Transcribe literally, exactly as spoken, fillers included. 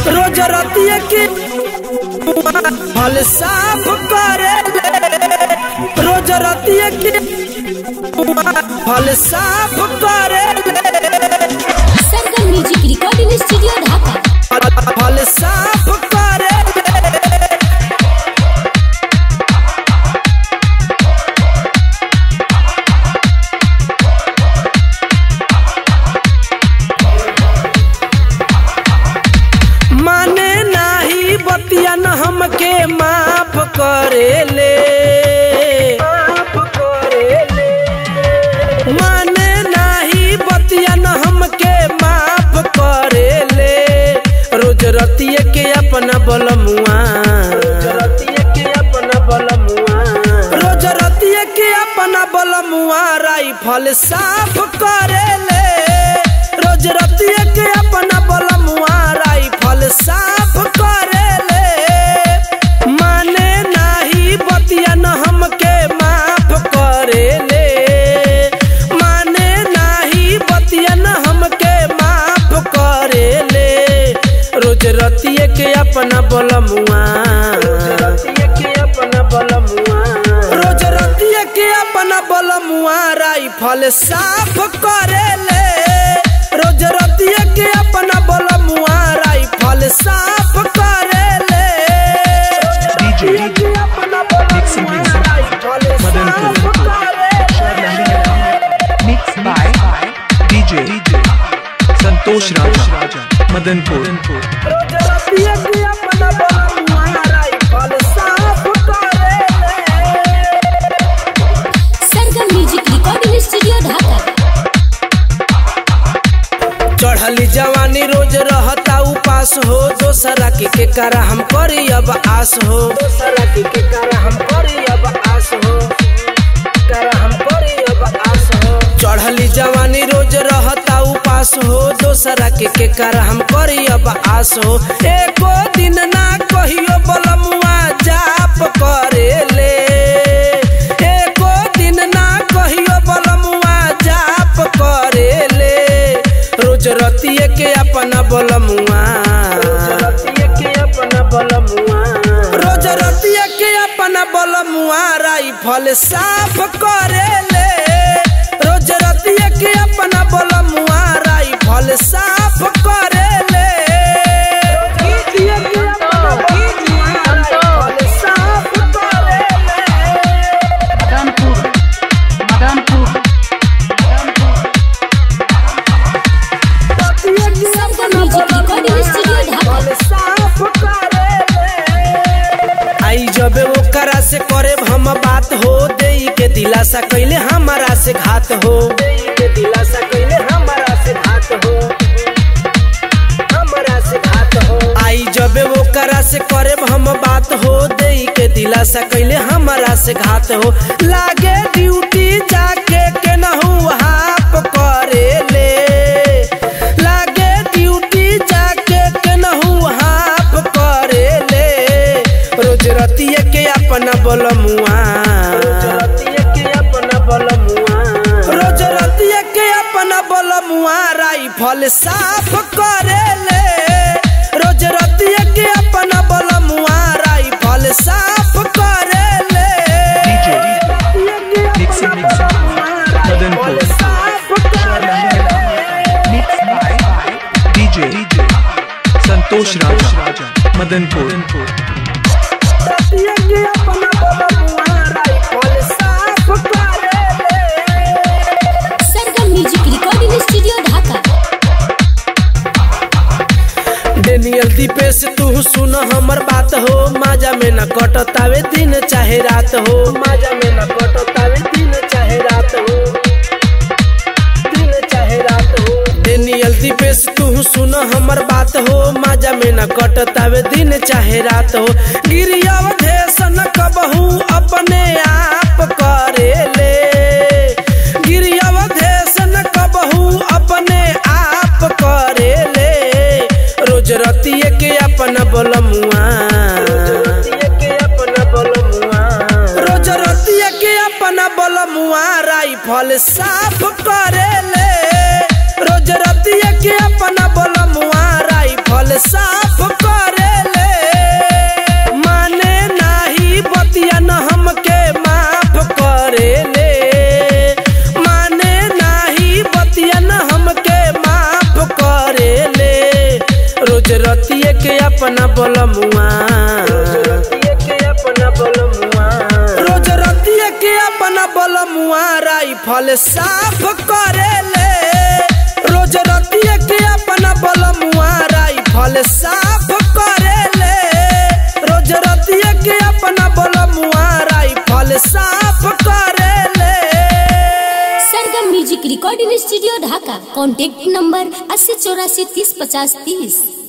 रोज रतिया के फल साफ करे रोज रतिया के फल साफ करे Sargam music recording studio Dhaka फल साफ करे माने नाही बतिया न हमके माफ करेले माने नाही बतिया न हमके माफ करेले रोज रतिया के अपना बलमुआ रोज रतिया के अपना बलमुआ रोज रतिया के अपना बलमुआ राइफल साफ करेले रोज रतिया के अपना बलमुआ राइफल साफ करेले माने नाही बतिया न हमके माफ करेले माने नाही बतिया न हमके माफ करेले रोज रतिया के अपना बलमुआ रोज रतिया के अपना बलमुआ रोज रतिया के अपना बलमुआ राइफल साफ करेले रोज रतिया के अपना बलमुआ राइफल साफ करेले डीजे अपना बलमुआ राइफल साफ करेले mix by DJ Santosh Raja Madanpur रोज रतिया के अपना बलमुआ राइफल साफ करेले Sargam music recording studio Dhaka चढ़ली जवानी रोज रहता उपास हो दोसरा के के करा हम करी अब आस हो दोसरा के के करा हम करी अब आस हो करा हम करी अब आस हो चढ़ली जवानी रोज रहता उपास हो दोसरा के के करा हम करी अब आस हो एको दिन ना कहियो बलमुआ जाप करेले एको दिन ना कहियो बलमुआ जाप करेले रोज रतिया के अपना बलमुआ रोज रतिया के अपना बलमुआ रोज रतिया के अपना बलमुआ राइफल साफ करेले रोज रतिया के अपना बलमुआ राइफल साफ करेले रतिया के अपना बलमुआ राइफल साफ करेले Madanpur Madanpur Sargam music recording studio Dhaka आई जब ओकरा से करे हम बात हो देई के दिलासा कैले हमारा से घात हो देई के दिलासा कैले हमारा से घात हो हमारा से घात हो आई जब ओकरा से करे हम बात हो देई के दिलासा कैले हमारा से घात हो लागे ड्यूटी जाके के नहु हाफ करेले लागे ड्यूटी जाके के नहु हाफ करेले रोज रतिया के अपना बलमुआ रोज रतिया के अपना बलमुआ रोज रतिया के अपना बलमुआ राइफल साफ करेले रोज रतिया के अपना बलमुआ राइफल साफ करेले डीजे मिक्स मिक्स मदनपुर साफ करेले mix by DJ Santosh Raja Madanpur रतिया के अपना बलमुआ राइफल साफ करेले Sargam music recording studio Dhaka Daniel Dipesh तू सुन हमर बात हो माजा में न कटतावे दिन चाहे रात हो माजा में न कटतावे दिन चाहे रात हो दिन चाहे रात हो डेनियल दीपेश तू सुन हमर बात हो माजा में न कटतावे दिन चाहे रात हो गिरियावधेशन कबहू अपने आप करेले गिरियावधेशन कबहू अपने आप करेले रोज रतिया के अपना बलमुआ रोज रतिया के अपना बलमुआ रोज रतिया के अपना बलमुआ राइफल साफ करेले रोज रतिया के अपना बलमुआ राइफल साफ अपना बलमुआ रोज रतिया के अपना बलमुआ राइफल साफ करेले रोज रतिया के अपना बलमुआ राइफल साफ करेले रोज रतिया के अपना बलमुआ राइफल साफ करेले। Sargam music recording studio Dhaka. Contact number अस्सी चौरासी तीस पचास तीस।